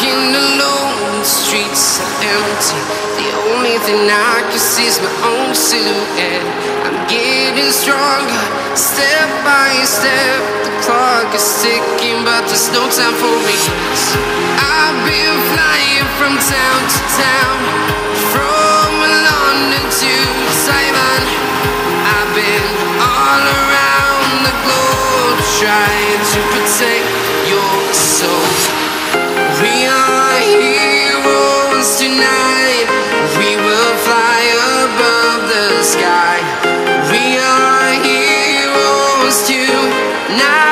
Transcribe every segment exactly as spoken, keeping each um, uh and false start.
Walking alone, the streets are empty. The only thing I can see is my own silhouette. I'm getting stronger, step by step. The clock is ticking, but there's no time for me. I've been flying from town to town, from London to Taiwan. I've been all around the globe, trying to protect your soul. We are heroes tonight. We will fly above the sky. We are heroes tonight.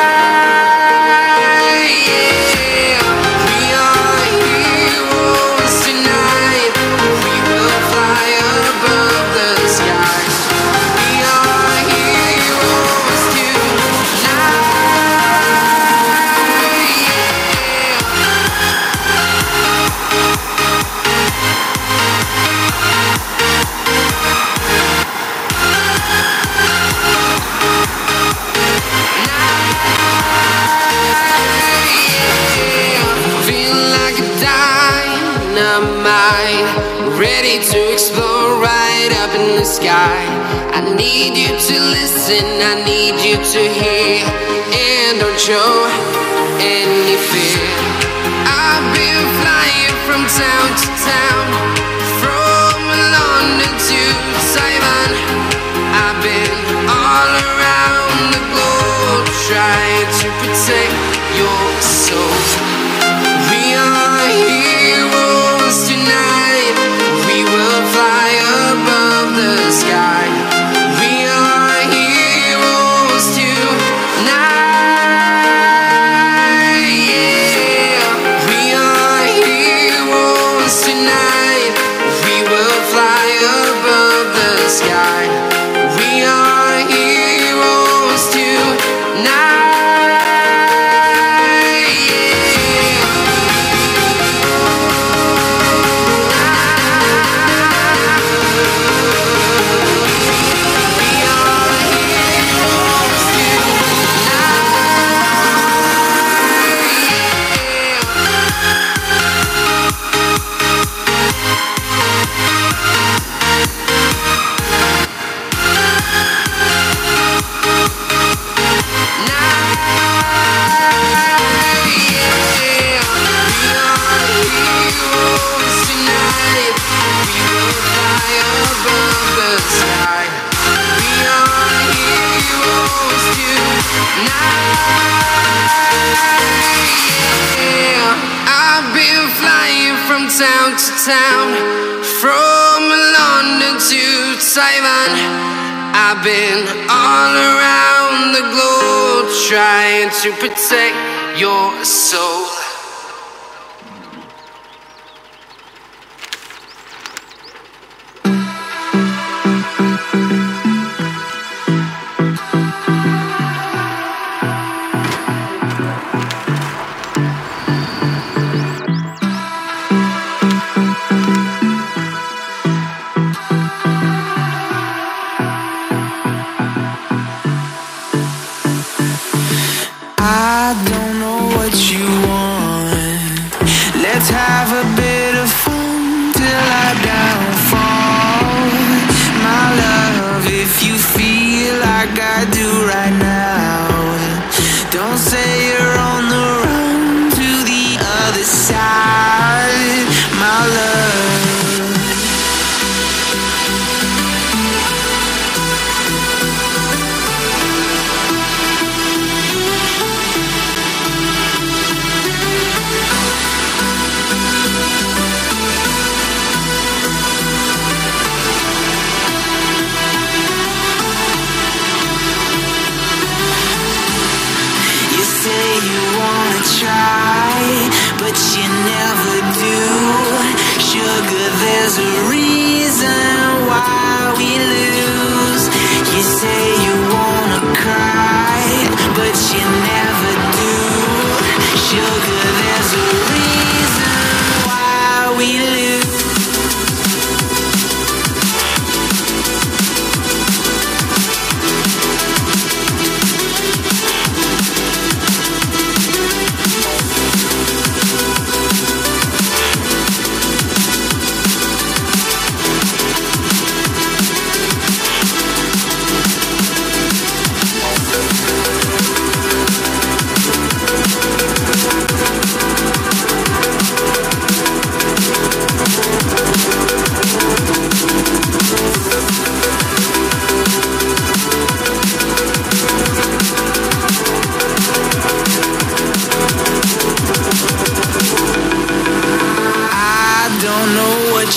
Yeah. We are heroes tonight. We will fly above the sky. We are heroes tonight. Ready to explore right up in the sky. I need you to listen, I need you to hear, and don't show any fear. I've been flying from town to town, from London to Taiwan. I've been all around the globe, trying to protect your soul. We are heroes tonight. We will fly above the sky. We are heroes tonight. Yeah. We are heroes tonight. We will fly above the sky. We are heroes tonight. Town to town, from London to Taiwan. I've been all around the globe, trying to protect your soul. I don't know what you want.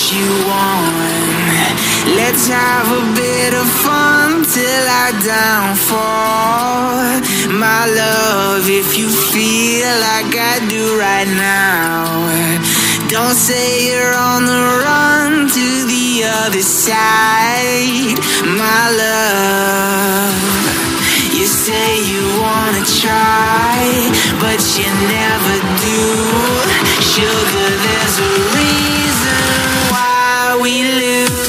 you want. Let's have a bit of fun till I downfall. My love, if you feel like I do right now, don't say you're on the run to the other side. My love, you say you wanna try, but you never do. Sugar, there's a reason why we lose.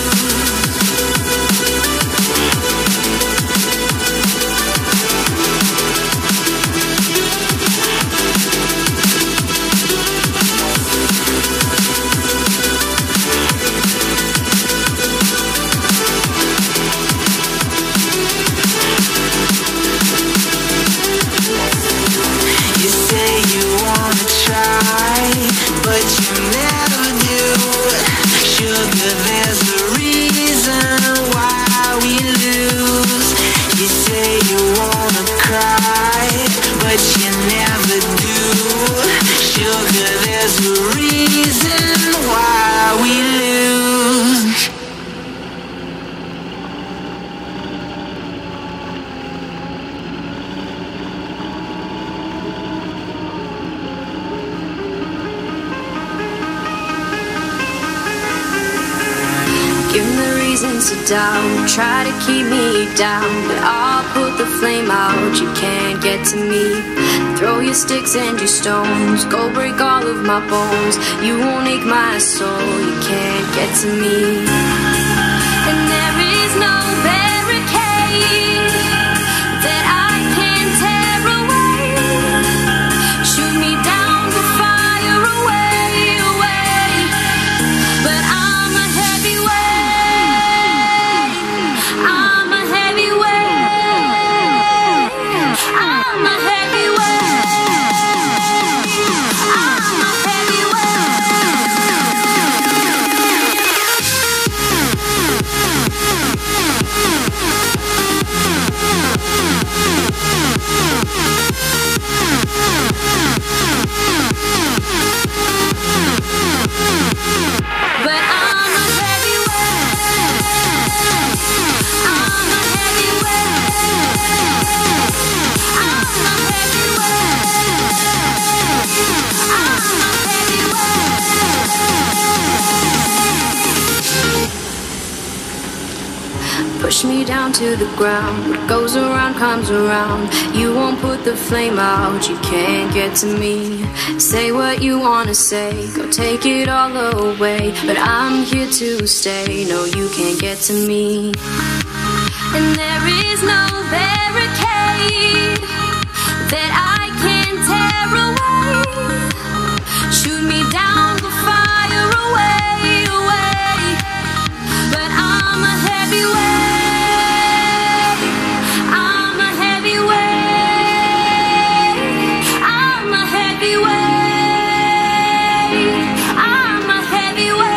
But you never do. Sugar, there's a reason why we lose. You say you wanna cry, but you never do. Sugar, there's a reason why we lose. Give me the reasons to doubt, try to keep me down, but I'll put the flame out, you can't get to me. Throw your sticks and your stones, go break all of my bones. You won't ache my soul, you can't get to me. And there is no barricade that I can tear away. Shoot me down to fire away, away. But I'm a heavyweight, I'm a heavyweight, I'm a heavyweight, I'm a But I'm a heavyweight, I'm a heavyweight, I'm a heavyweight, I'm a heavyweight. Push me down to the ground, what goes around comes around. You won't put the flame out, you can't get to me. Say what you wanna say, go take it all away, but I'm here to stay, no you can't get to me. And there is no barricade that I can tear away. Shoot me down, go fire away, away. But I'm a heavyweight, I'm a heavyweight, I'm a heavyweight, I'm a heavyweight.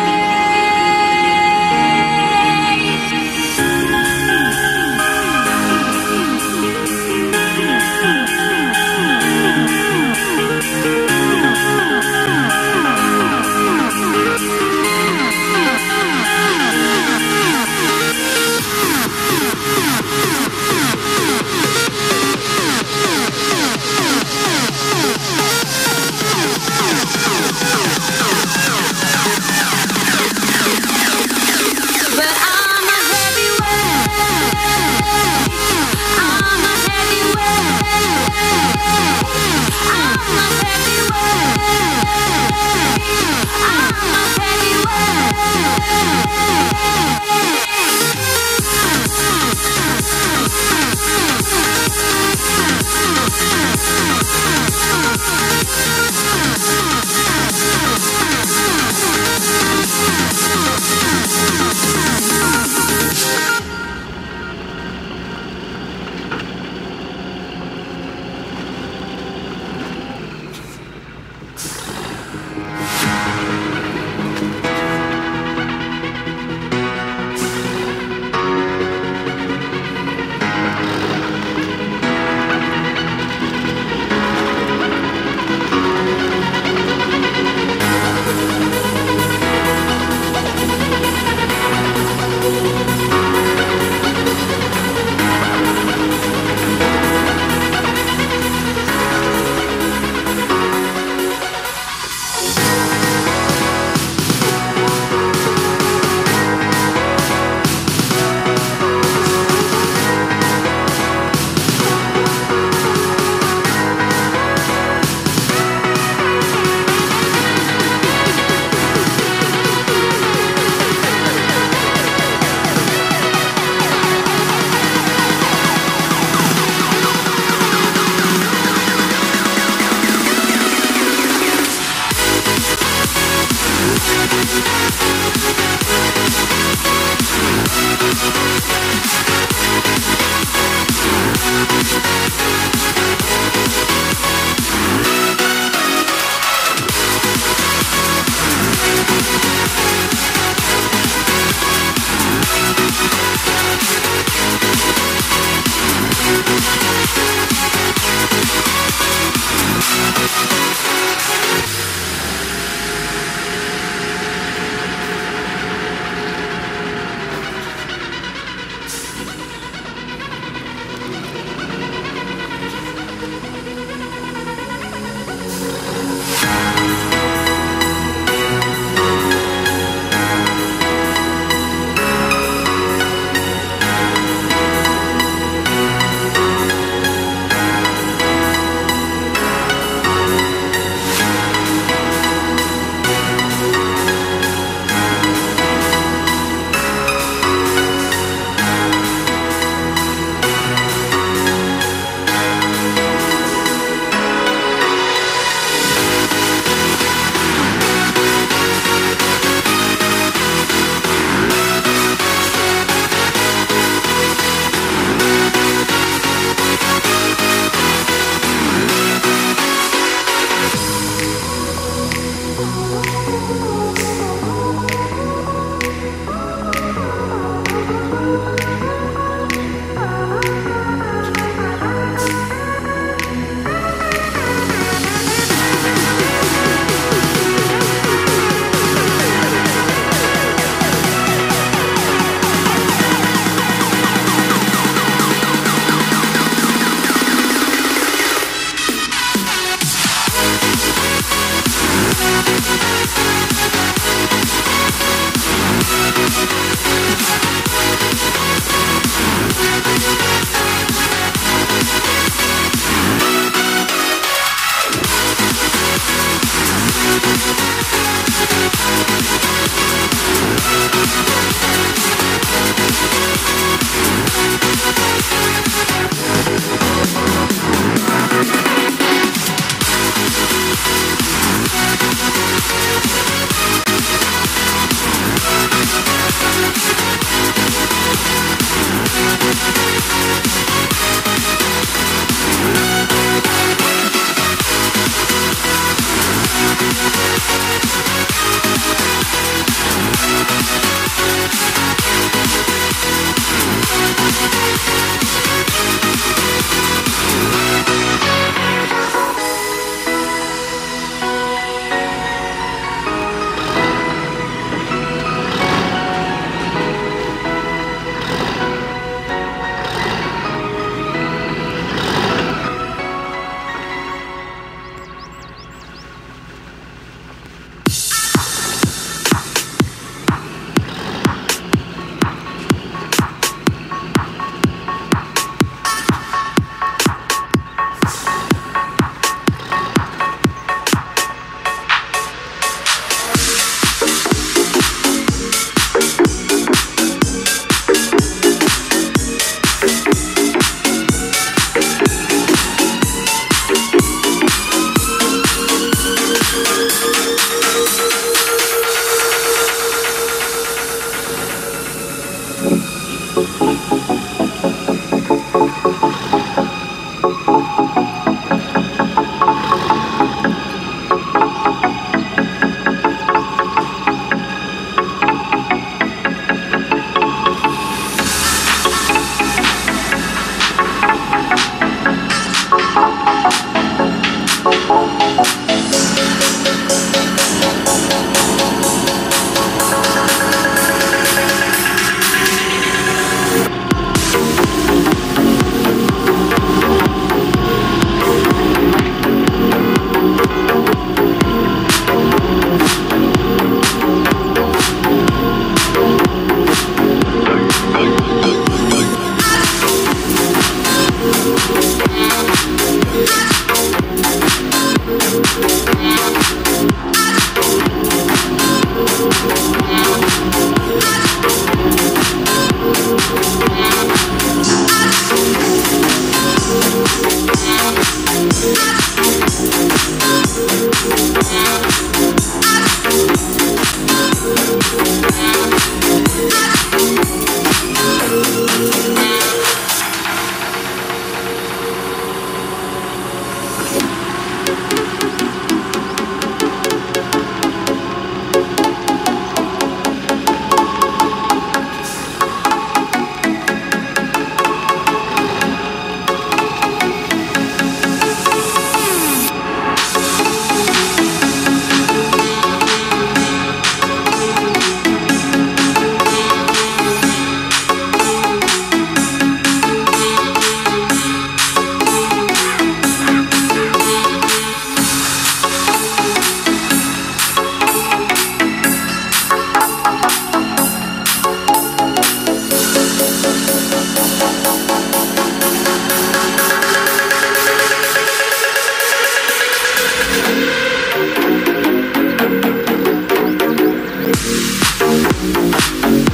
We'll be right back.